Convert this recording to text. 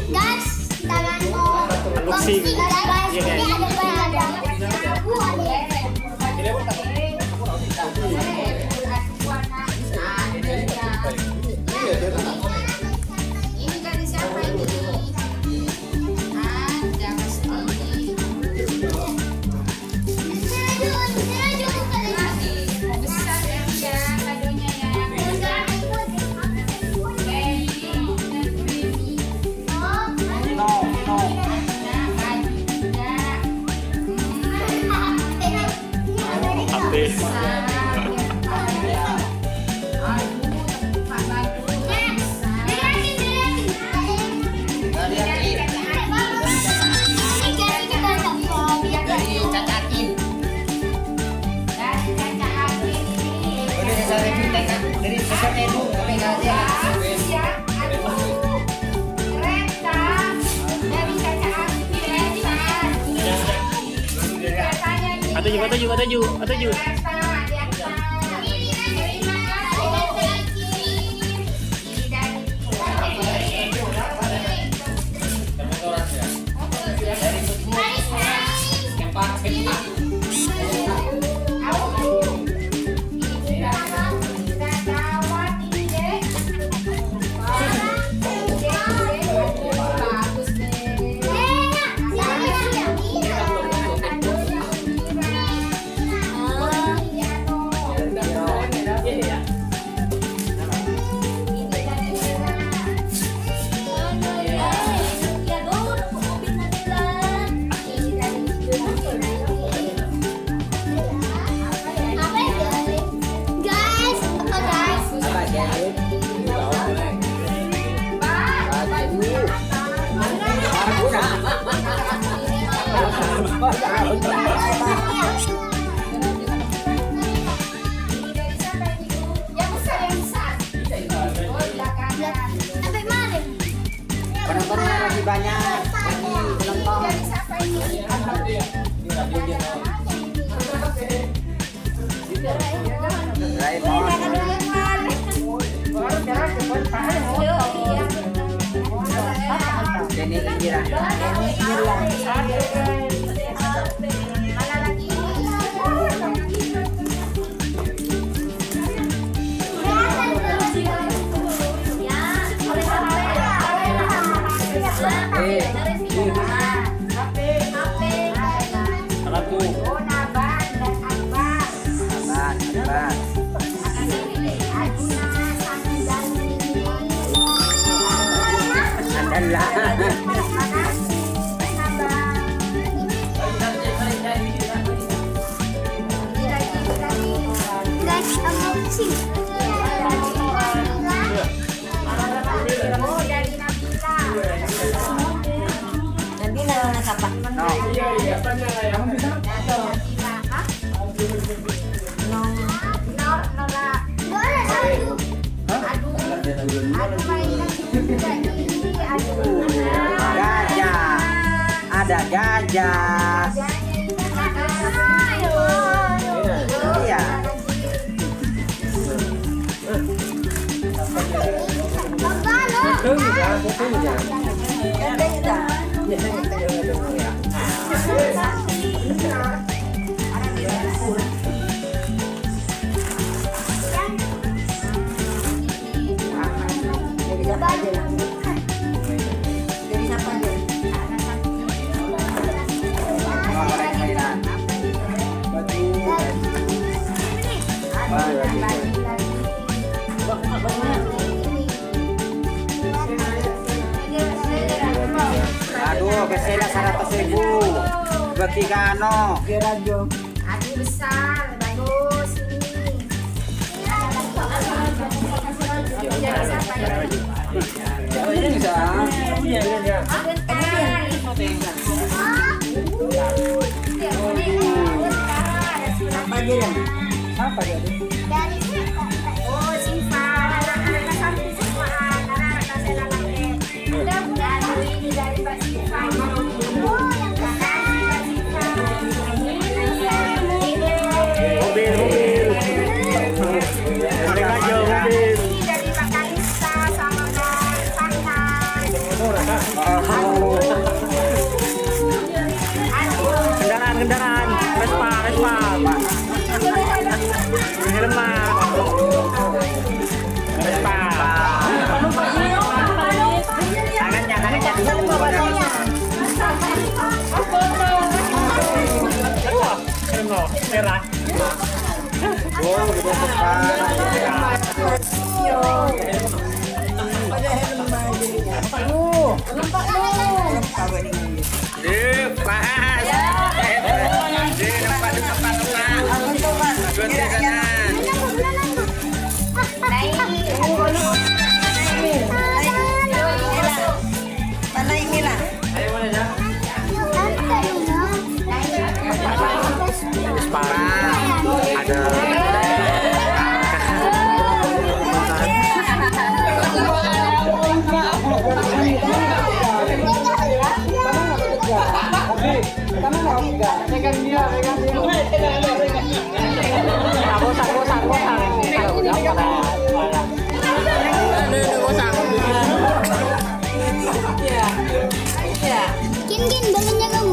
Guys, tangan boxing. Guys, ini ada ini dari siapa ini? Ada pasti. Besar ya kadonya ya. Tujuh. Penontonnya lagi banyak, lagi penonton. Ini Indira. Ada gajah. Iya. Aduh, kesela 100.000. Bagi kano. Aduh besar, bagus ini. Apa dia? Oh, Siva, anak-anak sampai semua anak-anak saya lagi. Mudah-mudahan ini dari Mbak Siva. Oh, yang besar Mbak Siva. Mobil. Ada aja mobil. Ini dari Mbak Kalista sama Mbak Fahna. Kendaraan, Vespa. Helma. Vespa. Tangannya. Helma, merah. Oh, gitu Gin, baliknya kamu.